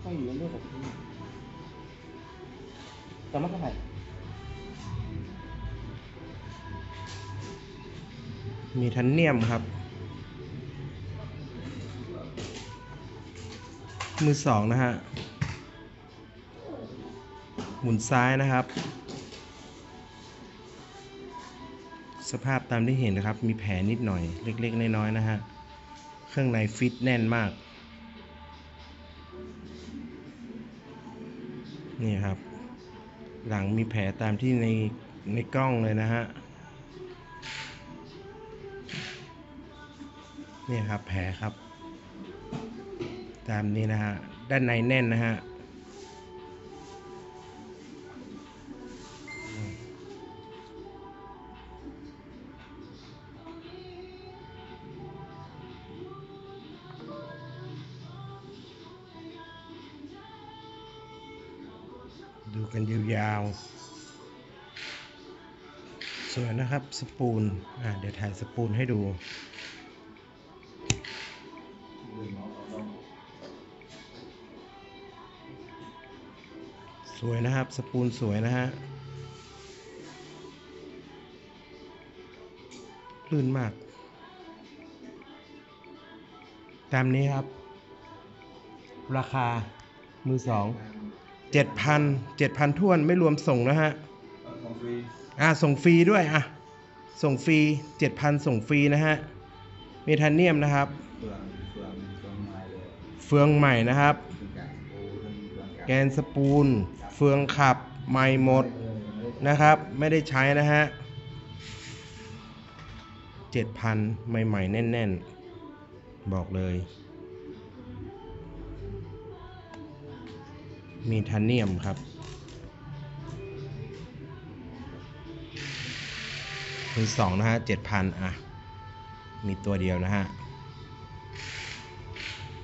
ก็อยู่เรื่อยๆแบบนี้แต่ไม่เท่าไหร่มีทันเนียมครับมือสองนะฮะหมุนซ้ายนะครับ สภาพตามที่เห็นนะครับมีแผลนิดหน่อยเล็กๆน้อยๆนะฮะเครื่องในฟิตแน่นมากนี่ครับหลังมีแผลตามที่ในกล้องเลยนะฮะนี่ครับแผลครับตามนี้นะฮะด้านในแน่นนะฮะดูกันยาวๆสวยนะครับสปูลเดี๋ยวถ่ายสปูลให้ดูสวยนะครับสปูลสวยนะฮะลื่นมากตามนี้ครับราคามือสอง7,000ท้วนไม่รวมส่งนะฮะส่งฟรีด้วยส่งฟรี7,000ส่งฟรีนะฮะเมทาเนียมนะครับเฟืองใหม่นะครับแกนสปูลเฟืองขับใหม่หมดนะครับไม่ได้ใช้นะฮะ7,000ใหม่ๆแน่นๆบอกเลยมีทันเนียมครับมือสองนะฮะ7,000มีตัวเดียวนะฮะ